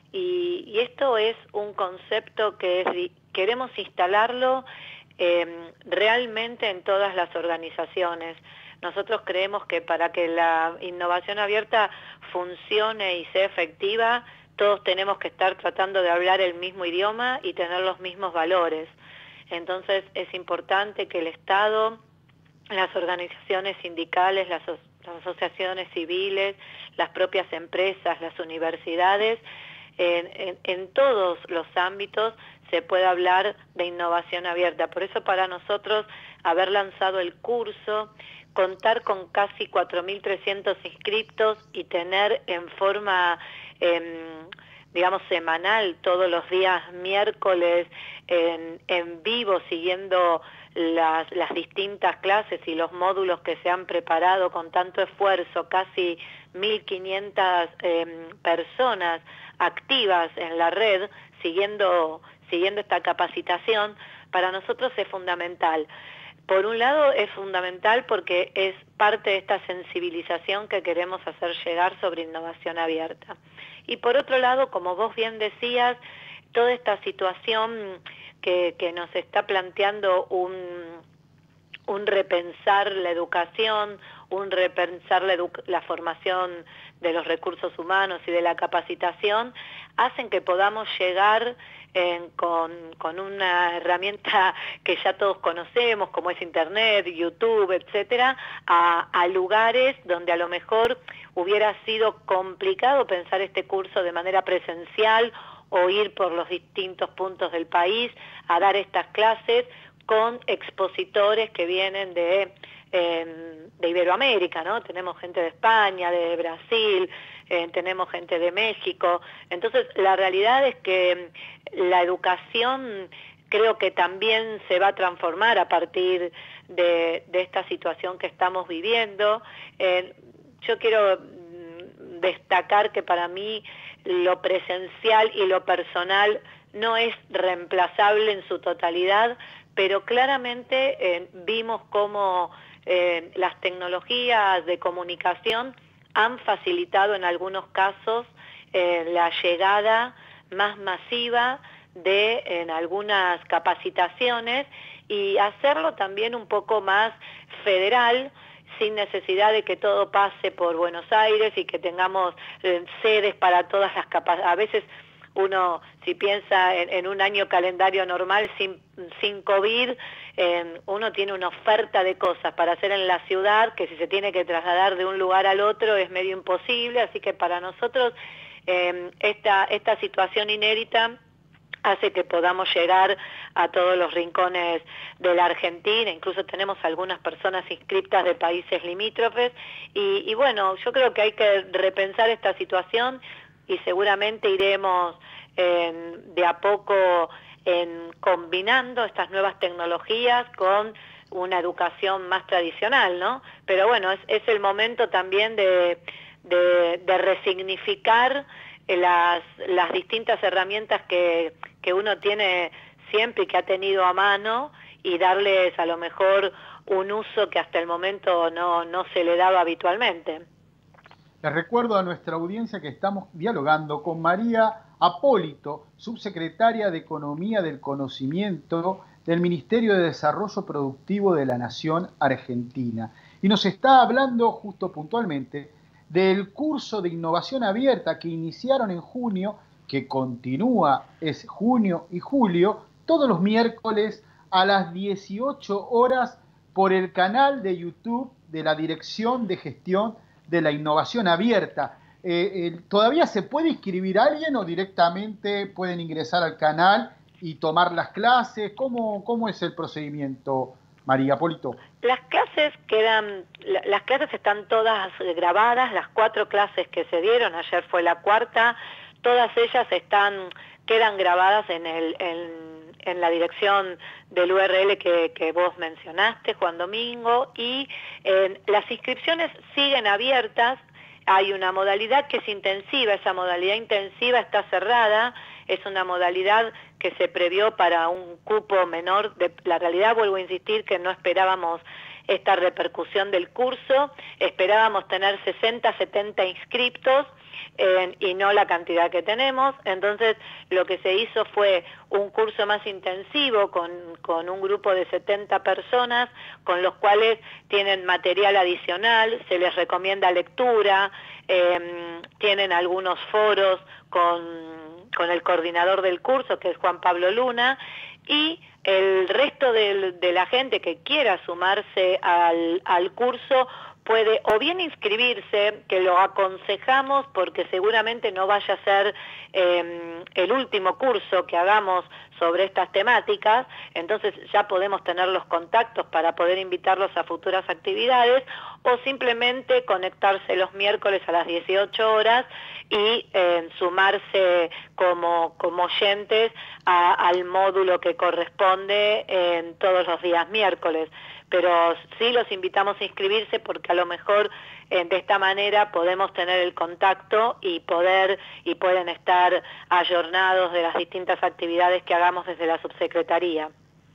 Y, y esto es un concepto que es, queremos instalarlo eh, realmente en todas las organizaciones. Nosotros creemos que para que la innovación abierta funcione y sea efectiva, todos tenemos que estar tratando de hablar el mismo idioma y tener los mismos valores. Entonces es importante que el Estado, las organizaciones sindicales, las, las asociaciones civiles, las propias empresas, las universidades, en, en, en todos los ámbitos se pueda hablar de innovación abierta. Por eso para nosotros haber lanzado el curso, contar con casi cuatro mil trescientos inscriptos y tener en forma, eh, digamos, semanal, todos los días miércoles, en, en vivo, siguiendo las, las distintas clases y los módulos que se han preparado con tanto esfuerzo, casi mil quinientas eh, personas activas en la red, siguiendo, siguiendo esta capacitación, para nosotros es fundamental. Por un lado es fundamental porque es parte de esta sensibilización que queremos hacer llegar sobre innovación abierta. Y por otro lado, como vos bien decías, toda esta situación que, que nos está planteando un, un repensar la educación, un repensar la, edu la formación de los recursos humanos y de la capacitación, hacen que podamos llegar Eh, con, con una herramienta que ya todos conocemos, como es Internet, YouTube, etcétera, a, a lugares donde a lo mejor hubiera sido complicado pensar este curso de manera presencial o ir por los distintos puntos del país a dar estas clases con expositores que vienen de, eh, de Iberoamérica, ¿no? Tenemos gente de España, de Brasil, eh, tenemos gente de México. Entonces, la realidad es que la educación creo que también se va a transformar a partir de, de esta situación que estamos viviendo. Eh, yo quiero destacar que para mí lo presencial y lo personal no es reemplazable en su totalidad, pero claramente eh, vimos cómo eh, las tecnologías de comunicación han facilitado en algunos casos eh, la llegada más masiva de en algunas capacitaciones y hacerlo también un poco más federal, sin necesidad de que todo pase por Buenos Aires y que tengamos eh, sedes para todas las capacidades. A veces uno, si piensa en, en un año calendario normal sin, sin COVID, eh, uno tiene una oferta de cosas para hacer en la ciudad que si se tiene que trasladar de un lugar al otro es medio imposible, así que para nosotros eh, esta, esta situación inédita hace que podamos llegar a todos los rincones de la Argentina, incluso tenemos algunas personas inscriptas de países limítrofes, y, y bueno, yo creo que hay que repensar esta situación y seguramente iremos eh, de a poco en combinando estas nuevas tecnologías con una educación más tradicional, ¿no? Pero bueno, es, es el momento también de, de, de resignificar las, las distintas herramientas que, que uno tiene siempre y que ha tenido a mano y darles a lo mejor un uso que hasta el momento no, no se le daba habitualmente. Les recuerdo a nuestra audiencia que estamos dialogando con María Apólito, subsecretaria de Economía del Conocimiento del Ministerio de Desarrollo Productivo de la Nación Argentina. Y nos está hablando justo puntualmente del curso de innovación abierta que iniciaron en junio, que continúa, es junio y julio, todos los miércoles a las dieciocho horas por el canal de YouTube de la Dirección de Gestión de la Innovación Abierta. Eh, eh, ¿Todavía se puede inscribir a alguien o directamente pueden ingresar al canal y tomar las clases? ¿Cómo, cómo es el procedimiento, María Apólito? Las clases quedan, las clases están todas grabadas, las cuatro clases que se dieron, ayer fue la cuarta, todas ellas están, quedan grabadas en, el, en, en la dirección del U R L que, que vos mencionaste, Juan Domingo, y eh, las inscripciones siguen abiertas. Hay una modalidad que es intensiva, esa modalidad intensiva está cerrada, es una modalidad que se previó para un cupo menor. De, la realidad, vuelvo a insistir, que no esperábamos esta repercusión del curso, esperábamos tener sesenta, setenta inscriptos eh, y no la cantidad que tenemos. Entonces lo que se hizo fue un curso más intensivo con, con un grupo de setenta personas, con los cuales tienen material adicional, se les recomienda lectura, eh, tienen algunos foros con, con el coordinador del curso, que es Juan Pablo Luna, y el resto de, de la gente que quiera sumarse al, al curso puede o bien inscribirse, que lo aconsejamos porque seguramente no vaya a ser eh, el último curso que hagamos sobre estas temáticas, entonces ya podemos tener los contactos para poder invitarlos a futuras actividades, o simplemente conectarse los miércoles a las dieciocho horas y eh, sumarse como, como oyentes a, al módulo que corresponde en todos los días miércoles. Pero sí los invitamos a inscribirse porque a lo mejor eh, de esta manera podemos tener el contacto y poder y pueden estar ayornados de las distintas actividades que hagamos desde la subsecretaría.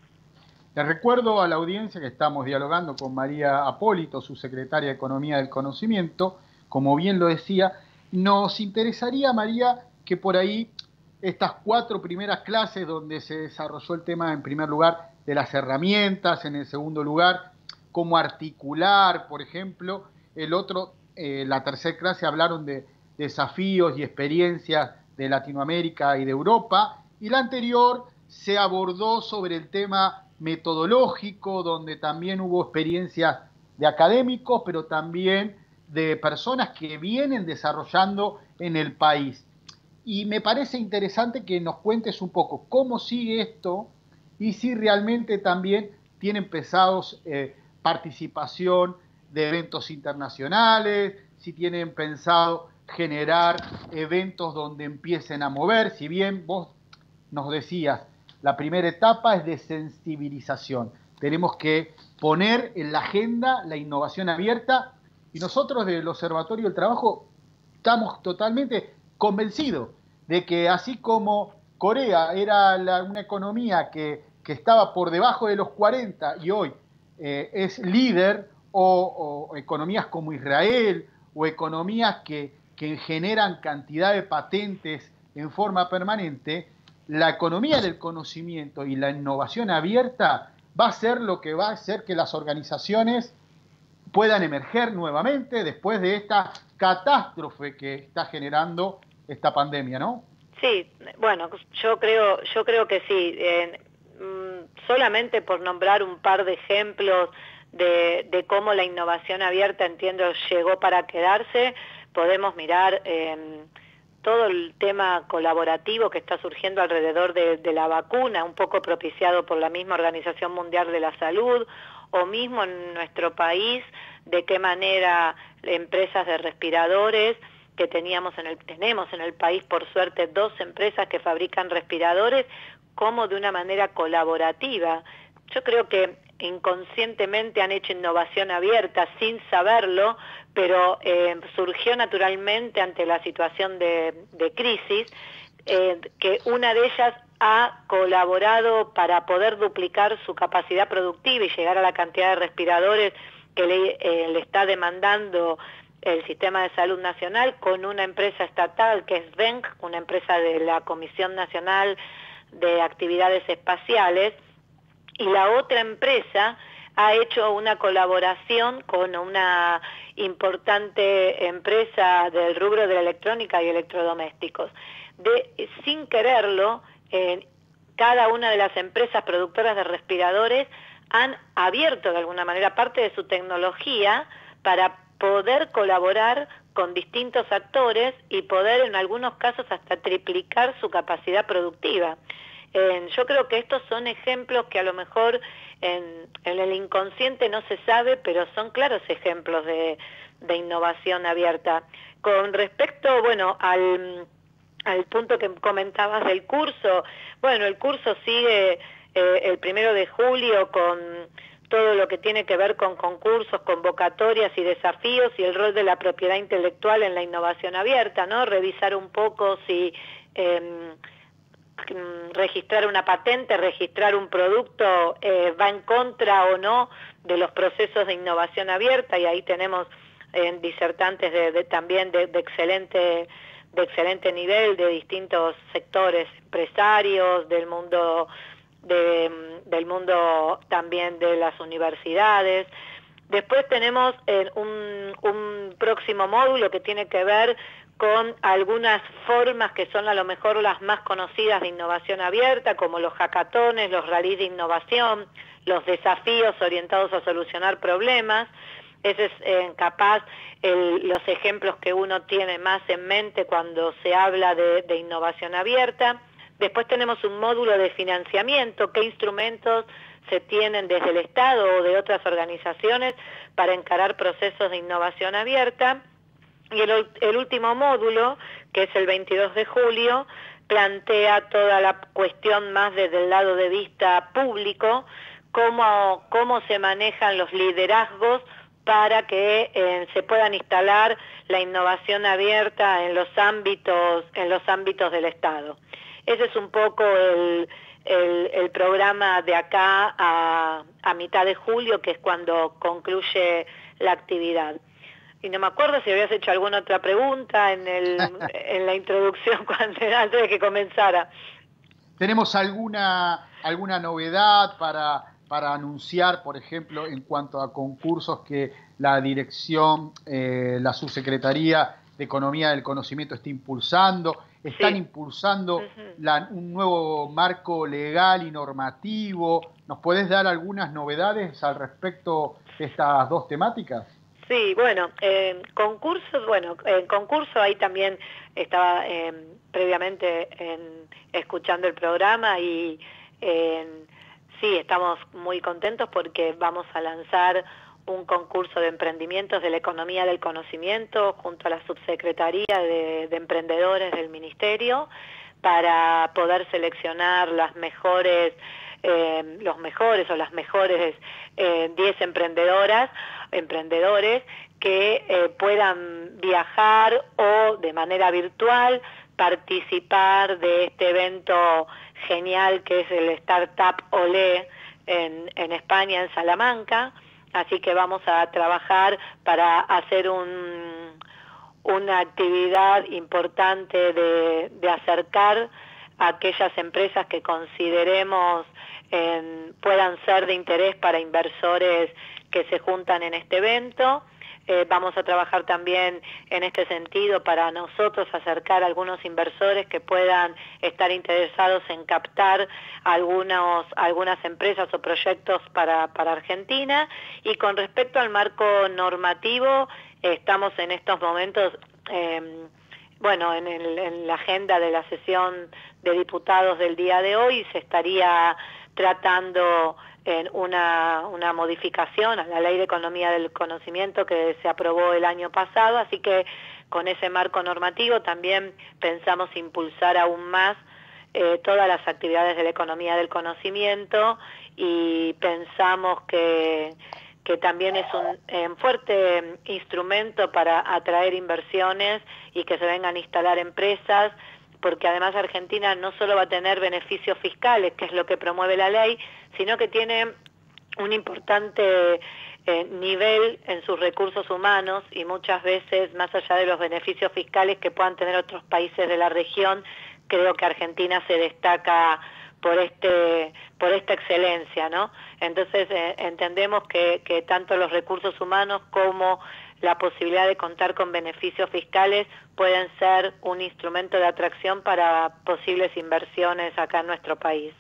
Les recuerdo a la audiencia que estamos dialogando con María Apólito, subsecretaria de Economía del Conocimiento. Como bien lo decía, nos interesaría, María, que por ahí estas cuatro primeras clases donde se desarrolló el tema, en primer lugar, de las herramientas, en el segundo lugar, cómo articular, por ejemplo, el otro, eh, la tercera clase hablaron de desafíos y experiencias de Latinoamérica y de Europa, y la anterior se abordó sobre el tema metodológico, donde también hubo experiencias de académicos, pero también de personas que vienen desarrollando en el país. Y me parece interesante que nos cuentes un poco cómo sigue esto y si realmente también tienen pensados eh, participación de eventos internacionales, si tienen pensado generar eventos donde empiecen a mover. Si bien vos nos decías, la primera etapa es de sensibilización. Tenemos que poner en la agenda la innovación abierta, y nosotros del Observatorio del Trabajo estamos totalmente convencidos de que así como Corea era la, una economía que, que estaba por debajo de los cuarenta y hoy eh, es líder, o, o economías como Israel, o economías que, que generan cantidad de patentes en forma permanente, la economía del conocimiento y la innovación abierta va a ser lo que va a hacer que las organizaciones puedan emerger nuevamente después de esta catástrofe que está generando esta pandemia, ¿no? Sí, bueno, yo creo, yo creo que sí. Eh, solamente por nombrar un par de ejemplos de, de cómo la innovación abierta, entiendo, llegó para quedarse, podemos mirar eh, todo el tema colaborativo que está surgiendo alrededor de, de la vacuna, un poco propiciado por la misma Organización Mundial de la Salud, o mismo en nuestro país, de qué manera empresas de respiradores, que teníamos en el, tenemos en el país, por suerte, dos empresas que fabrican respiradores, como de una manera colaborativa. Yo creo que inconscientemente han hecho innovación abierta sin saberlo, pero eh, surgió naturalmente ante la situación de, de crisis, eh, que una de ellas ha colaborado para poder duplicar su capacidad productiva y llegar a la cantidad de respiradores que le, eh, le está demandando el Sistema de Salud Nacional, con una empresa estatal que es Venc, una empresa de la Comisión Nacional de Actividades Espaciales, y la otra empresa ha hecho una colaboración con una importante empresa del rubro de la electrónica y electrodomésticos. De, sin quererlo, eh, cada una de las empresas productoras de respiradores han abierto de alguna manera parte de su tecnología para poder colaborar con distintos actores y poder en algunos casos hasta triplicar su capacidad productiva. Eh, yo creo que estos son ejemplos que a lo mejor en, en el inconsciente no se sabe, pero son claros ejemplos de, de innovación abierta. Con respecto, bueno, al, al punto que comentabas del curso, bueno, el curso sigue eh, el primero de julio con todo lo que tiene que ver con concursos, convocatorias y desafíos, y el rol de la propiedad intelectual en la innovación abierta, ¿no? Revisar un poco si eh, registrar una patente, registrar un producto eh, va en contra o no de los procesos de innovación abierta, y ahí tenemos eh, disertantes de, de, también de, de excelente de excelente nivel, de distintos sectores empresarios, del mundo de, del mundo también de las universidades. Después tenemos eh, un, un próximo módulo que tiene que ver con algunas formas que son a lo mejor las más conocidas de innovación abierta, como los hackatones, los rallies de innovación, los desafíos orientados a solucionar problemas. Ese es eh, capaz el, los ejemplos que uno tiene más en mente cuando se habla de, de innovación abierta. Después tenemos un módulo de financiamiento, qué instrumentos se tienen desde el Estado o de otras organizaciones para encarar procesos de innovación abierta. Y el, el último módulo, que es el veintidós de julio, plantea toda la cuestión más desde el lado de vista público, cómo, cómo se manejan los liderazgos para que eh, se puedan instalar la innovación abierta en los ámbitos, en los ámbitos del Estado. Ese es un poco el, el, el programa de acá a, a mitad de julio, que es cuando concluye la actividad. Y no me acuerdo si habías hecho alguna otra pregunta en, el, en la introducción cuando, antes de que comenzara. ¿Tenemos alguna, alguna novedad para, para anunciar, por ejemplo, en cuanto a concursos que la dirección, eh, la subsecretaría de Economía del Conocimiento está impulsando? Están sí. impulsando uh-huh. la, un nuevo marco legal y normativo. ¿Nos podés dar algunas novedades al respecto de estas dos temáticas? Sí, bueno, en concursos, bueno, en concurso ahí también estaba eh, previamente en, escuchando el programa, y en sí, estamos muy contentos porque vamos a lanzar un concurso de emprendimientos de la economía del conocimiento junto a la subsecretaría de, de emprendedores del ministerio para poder seleccionar las mejores, eh, los mejores o las mejores eh, diez emprendedoras, emprendedores que eh, puedan viajar o de manera virtual participar de este evento genial que es el Startup Olé en, en España, en Salamanca. Así que vamos a trabajar para hacer un, una actividad importante de, de acercar a aquellas empresas que consideremos eh, puedan ser de interés para inversores que se juntan en este evento. Eh, vamos a trabajar también en este sentido para nosotros acercar a algunos inversores que puedan estar interesados en captar algunos, algunas empresas o proyectos para, para Argentina. Y con respecto al marco normativo, eh, estamos en estos momentos, eh, bueno, en, el, en la agenda de la sesión de diputados del día de hoy se estaría tratando en una, una modificación a la Ley de Economía del Conocimiento que se aprobó el año pasado, así que con ese marco normativo también pensamos impulsar aún más eh, todas las actividades de la economía del conocimiento y pensamos que, que también es un eh, fuerte instrumento para atraer inversiones y que se vengan a instalar empresas, porque además Argentina no solo va a tener beneficios fiscales, que es lo que promueve la ley, sino que tiene un importante eh, nivel en sus recursos humanos y muchas veces, más allá de los beneficios fiscales que puedan tener otros países de la región, creo que Argentina se destaca por este por esta excelencia, ¿no? Entonces eh, entendemos que, que tanto los recursos humanos como la posibilidad de contar con beneficios fiscales pueden ser un instrumento de atracción para posibles inversiones acá en nuestro país.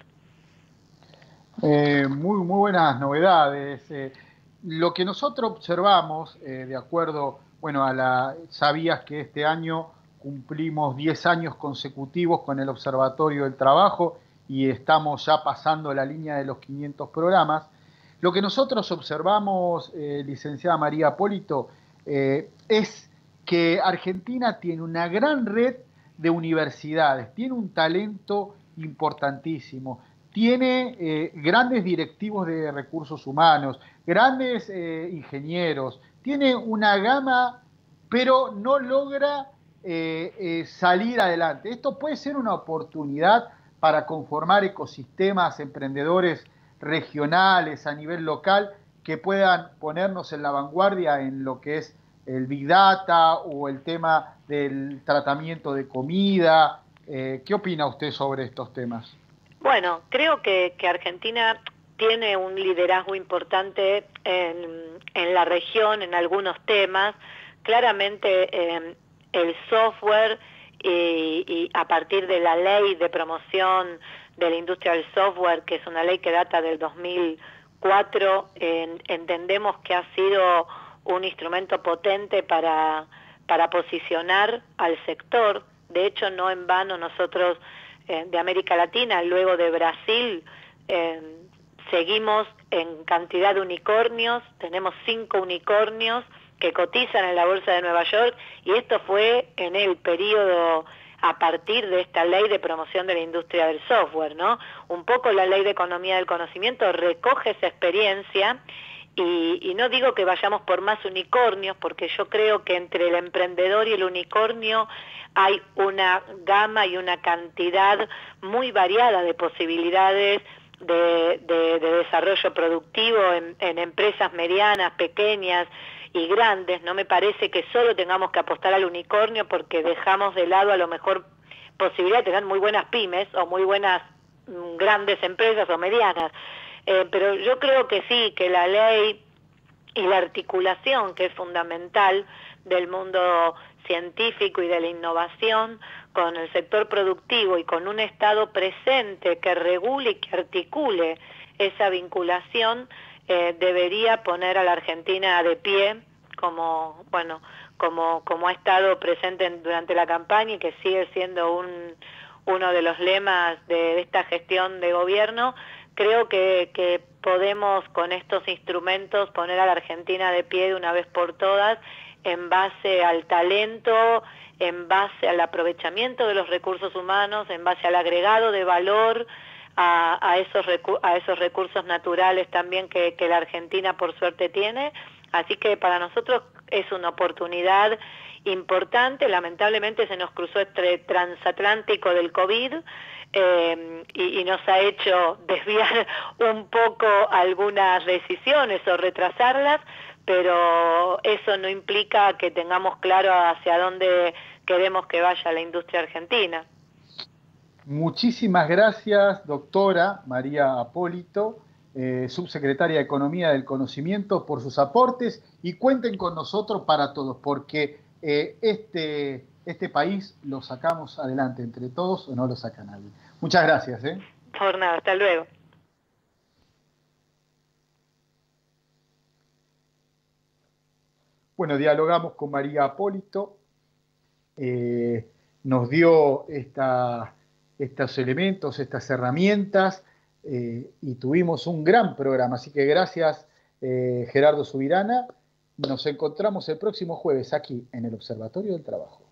Eh, muy, muy buenas novedades. Eh, lo que nosotros observamos, eh, de acuerdo, bueno, a la, sabías que este año cumplimos diez años consecutivos con el Observatorio del Trabajo y estamos ya pasando la línea de los quinientos programas. Lo que nosotros observamos, eh, licenciada María Polito, eh, es que Argentina tiene una gran red de universidades, tiene un talento importantísimo, tiene eh, grandes directivos de recursos humanos, grandes eh, ingenieros, tiene una gama, pero no logra eh, eh, salir adelante. Esto puede ser una oportunidad para conformar ecosistemas emprendedores regionales a nivel local que puedan ponernos en la vanguardia en lo que es el Big Data o el tema del tratamiento de comida. Eh, ¿Qué opina usted sobre estos temas? Bueno, creo que, que Argentina tiene un liderazgo importante en, en la región, en algunos temas. Claramente eh, el software y, y a partir de la ley de promoción de la industria del software, que es una ley que data del dos mil cuatro, eh, entendemos que ha sido un instrumento potente para, para posicionar al sector. De hecho, no en vano nosotros eh, de América Latina, luego de Brasil, eh, seguimos en cantidad de unicornios, tenemos cinco unicornios que cotizan en la Bolsa de Nueva York, y esto fue en el periodo a partir de esta ley de promoción de la industria del software, ¿no? Un poco la ley de economía del conocimiento recoge esa experiencia, y, y no digo que vayamos por más unicornios, porque yo creo que entre el emprendedor y el unicornio hay una gama y una cantidad muy variada de posibilidades de, de, de desarrollo productivo en, en empresas medianas, pequeñas y grandes. No me parece que solo tengamos que apostar al unicornio porque dejamos de lado a lo mejor posibilidad de tener muy buenas pymes o muy buenas mm, grandes empresas o medianas. Eh, pero yo creo que sí, que la ley y la articulación, que es fundamental, del mundo científico y de la innovación con el sector productivo y con un Estado presente que regule y que articule esa vinculación, eh, debería poner a la Argentina de pie, como bueno como como ha estado presente en, durante la campaña, y que sigue siendo un uno de los lemas de, de esta gestión de gobierno. creo que, que podemos con estos instrumentos poner a la Argentina de pie de una vez por todas en base al talento, en base al aprovechamiento de los recursos humanos, en base al agregado de valor a, a, esos, recu a esos recursos naturales también que, que la Argentina por suerte tiene. Así que para nosotros es una oportunidad importante. Lamentablemente se nos cruzó este transatlántico del COVID eh, y, y nos ha hecho desviar un poco algunas decisiones o retrasarlas, pero eso no implica que tengamos claro hacia dónde queremos que vaya la industria argentina. Muchísimas gracias, doctora María Apólito, eh, subsecretaria de Economía del Conocimiento, por sus aportes, y cuenten con nosotros para todos, porque eh, este, este país lo sacamos adelante entre todos o no lo saca nadie. Muchas gracias. ¿eh? Por nada, hasta luego. Bueno, dialogamos con María Apólito, eh, nos dio esta, estos elementos, estas herramientas, eh, y tuvimos un gran programa. Así que gracias, eh, Gerardo Subirana. Nos encontramos el próximo jueves aquí en el Observatorio del Trabajo.